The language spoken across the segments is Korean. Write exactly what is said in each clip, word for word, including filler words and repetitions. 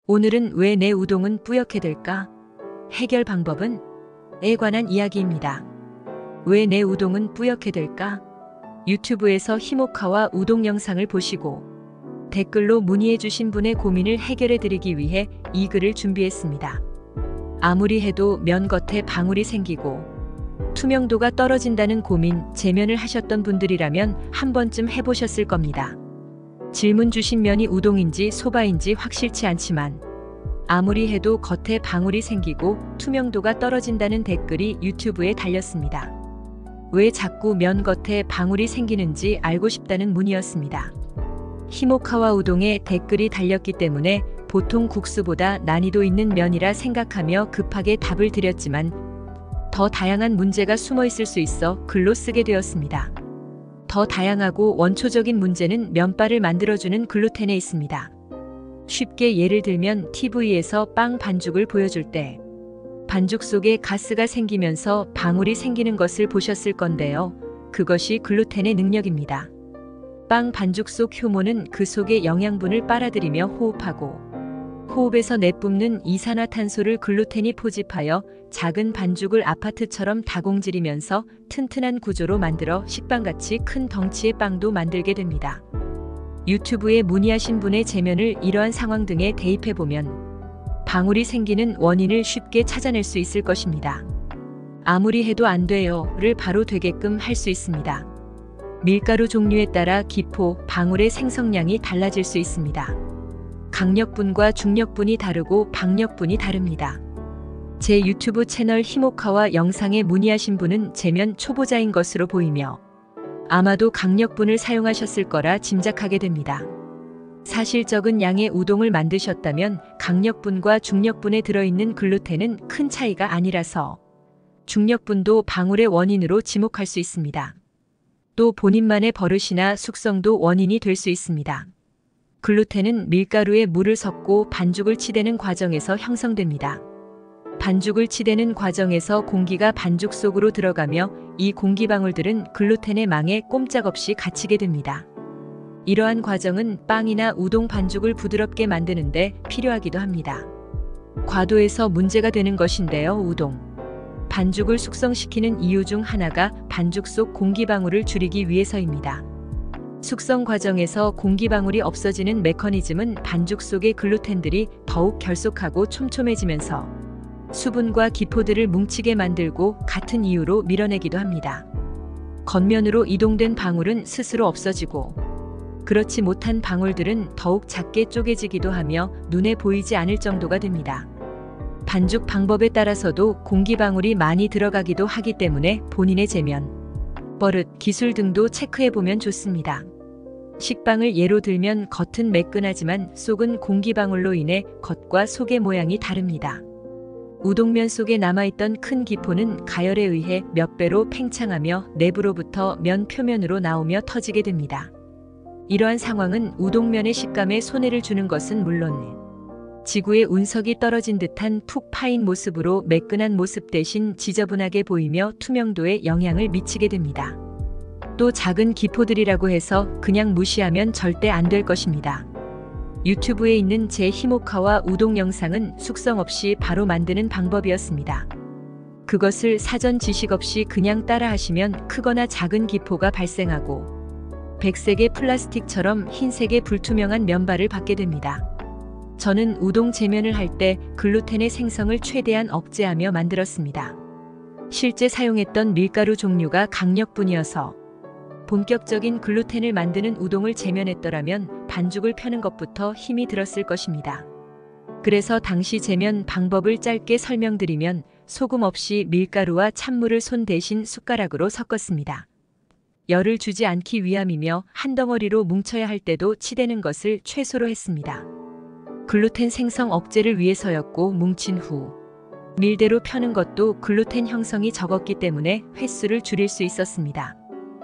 오늘은 왜 내 우동은 뿌옇게 될까? 해결 방법은? 에 관한 이야기입니다. 왜 내 우동은 뿌옇게 될까? 유튜브에서 히모카와 우동 영상을 보시고 댓글로 문의해 주신 분의 고민을 해결해 드리기 위해 이 글을 준비했습니다. 아무리 해도 면 겉에 방울이 생기고 투명도가 떨어진다는 고민, 재면을 하셨던 분들이라면 한 번쯤 해보셨을 겁니다. 질문 주신 면이 우동인지 소바인지 확실치 않지만 아무리 해도 겉에 방울이 생기고 투명도가 떨어진다는 댓글이 유튜브에 달렸습니다. 왜 자꾸 면 겉에 방울이 생기는지 알고 싶다는 문의였습니다. 히모카와 우동에 댓글이 달렸기 때문에 보통 국수보다 난이도 있는 면이라 생각하며 급하게 답을 드렸지만 더 다양한 문제가 숨어 있을 수 있어 글로 쓰게 되었습니다. 더 다양하고 원초적인 문제는 면발을 만들어주는 글루텐에 있습니다. 쉽게 예를 들면 티비에서 빵 반죽을 보여줄 때 반죽 속에 가스가 생기면서 방울이 생기는 것을 보셨을 건데요. 그것이 글루텐의 능력입니다. 빵 반죽 속 효모는 그 속의 영양분을 빨아들이며 호흡하고 호흡에서 내뿜는 이산화탄소를 글루텐이 포집하여 작은 반죽을 아파트처럼 다공질이면서 튼튼한 구조로 만들어 식빵같이 큰 덩치의 빵도 만들게 됩니다. 유튜브에 문의하신 분의 재면을 이러한 상황 등에 대입해보면 방울이 생기는 원인을 쉽게 찾아낼 수 있을 것입니다. 아무리 해도 안 돼요를 바로 되게끔 할 수 있습니다. 밀가루 종류에 따라 기포, 방울의 생성량이 달라질 수 있습니다. 강력분과 중력분이 다르고 박력분이 다릅니다. 제 유튜브 채널 히모카와 영상에 문의하신 분은 재면 초보자인 것으로 보이며 아마도 강력분을 사용하셨을 거라 짐작하게 됩니다. 사실 적은 양의 우동을 만드셨다면 강력분과 중력분에 들어있는 글루텐은 큰 차이가 아니라서 중력분도 방울의 원인으로 지목할 수 있습니다. 또 본인만의 버릇이나 숙성도 원인이 될 수 있습니다. 글루텐은 밀가루에 물을 섞고 반죽을 치대는 과정에서 형성됩니다. 반죽을 치대는 과정에서 공기가 반죽 속으로 들어가며 이 공기방울들은 글루텐의 망에 꼼짝없이 갇히게 됩니다. 이러한 과정은 빵이나 우동 반죽을 부드럽게 만드는데 필요하기도 합니다. 과도해서 문제가 되는 것인데요. 우동 반죽을 숙성시키는 이유 중 하나가 반죽 속 공기방울을 줄이기 위해서입니다. 숙성 과정에서 공기방울이 없어지는 메커니즘은 반죽 속의 글루텐들이 더욱 결속하고 촘촘해지면서 수분과 기포들을 뭉치게 만들고 같은 이유로 밀어내기도 합니다. 겉면으로 이동된 방울은 스스로 없어지고 그렇지 못한 방울들은 더욱 작게 쪼개지기도 하며 눈에 보이지 않을 정도가 됩니다. 반죽 방법에 따라서도 공기방울이 많이 들어가기도 하기 때문에 본인의 재면, 버릇, 기술 등도 체크해보면 좋습니다. 식빵을 예로 들면 겉은 매끈하지만 속은 공기방울로 인해 겉과 속의 모양이 다릅니다. 우동면 속에 남아있던 큰 기포는 가열에 의해 몇 배로 팽창하며 내부로부터 면 표면으로 나오며 터지게 됩니다. 이러한 상황은 우동면의 식감에 손해를 주는 것은 물론 지구의 운석이 떨어진 듯한 푹 파인 모습으로 매끈한 모습 대신 지저분하게 보이며 투명도에 영향을 미치게 됩니다. 또 작은 기포들이라고 해서 그냥 무시하면 절대 안 될 것입니다. 유튜브에 있는 제 히모카와 우동 영상은 숙성 없이 바로 만드는 방법이었습니다. 그것을 사전 지식 없이 그냥 따라 하시면 크거나 작은 기포가 발생하고 백색의 플라스틱처럼 흰색의 불투명한 면발을 받게 됩니다. 저는 우동 재면을 할 때 글루텐의 생성을 최대한 억제하며 만들었습니다. 실제 사용했던 밀가루 종류가 강력분이어서 본격적인 글루텐을 만드는 우동을 재면했더라면 반죽을 펴는 것부터 힘이 들었을 것입니다. 그래서 당시 재면 방법을 짧게 설명드리면 소금 없이 밀가루와 찬물을 손 대신 숟가락으로 섞었습니다. 열을 주지 않기 위함이며 한 덩어리로 뭉쳐야 할 때도 치대는 것을 최소로 했습니다. 글루텐 생성 억제를 위해서였고 뭉친 후 밀대로 펴는 것도 글루텐 형성이 적었기 때문에 횟수를 줄일 수 있었습니다.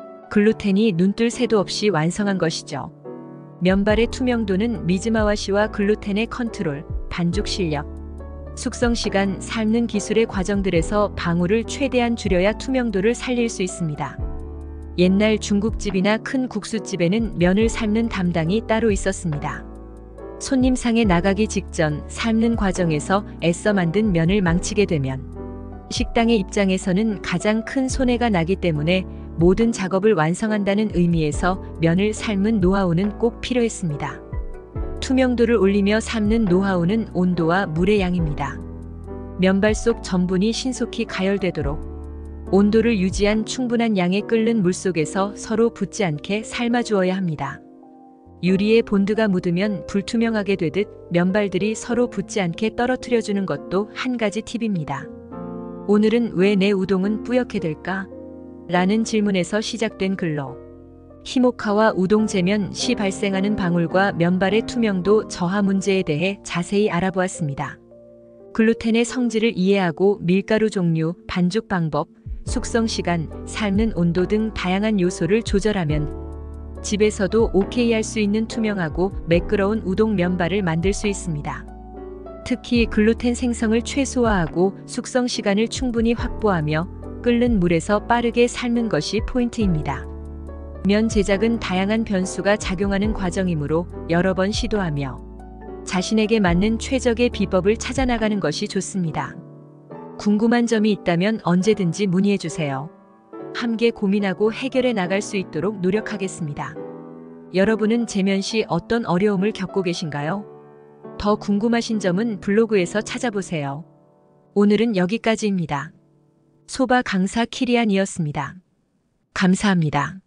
글루텐이 눈뜰 새도 없이 완성한 것이죠. 면발의 투명도는 미즈마와시와 글루텐의 컨트롤, 반죽 실력, 숙성 시간, 삶는 기술의 과정들에서 방울을 최대한 줄여야 투명도를 살릴 수 있습니다. 옛날 중국집이나 큰 국수집에는 면을 삶는 담당이 따로 있었습니다. 손님상에 나가기 직전 삶는 과정에서 애써 만든 면을 망치게 되면 식당의 입장에서는 가장 큰 손해가 나기 때문에 모든 작업을 완성한다는 의미에서 면을 삶은 노하우는 꼭 필요했습니다. 투명도를 올리며 삶는 노하우는 온도와 물의 양입니다. 면발 속 전분이 신속히 가열되도록 온도를 유지한 충분한 양의 끓는 물 속에서 서로 붙지 않게 삶아주어야 합니다. 유리에 본드가 묻으면 불투명하게 되듯 면발들이 서로 붙지 않게 떨어뜨려주는 것도 한 가지 팁입니다. 오늘은 왜 내 우동은 뿌옇게 될까? 라는 질문에서 시작된 글로 히모카와 우동 재면 시 발생하는 방울과 면발의 투명도 저하 문제에 대해 자세히 알아보았습니다. 글루텐의 성질을 이해하고 밀가루 종류, 반죽 방법, 숙성 시간, 삶는 온도 등 다양한 요소를 조절하면 집에서도 오케이 할 수 있는 투명하고 매끄러운 우동 면발을 만들 수 있습니다. 특히 글루텐 생성을 최소화하고 숙성 시간을 충분히 확보하며 끓는 물에서 빠르게 삶는 것이 포인트입니다. 면 제작은 다양한 변수가 작용하는 과정이므로 여러 번 시도하며 자신에게 맞는 최적의 비법을 찾아나가는 것이 좋습니다. 궁금한 점이 있다면 언제든지 문의해주세요. 함께 고민하고 해결해 나갈 수 있도록 노력하겠습니다. 여러분은 재면 시 어떤 어려움을 겪고 계신가요? 더 궁금하신 점은 블로그에서 찾아보세요. 오늘은 여기까지입니다. 소바 강사 키리안이었습니다. 감사합니다.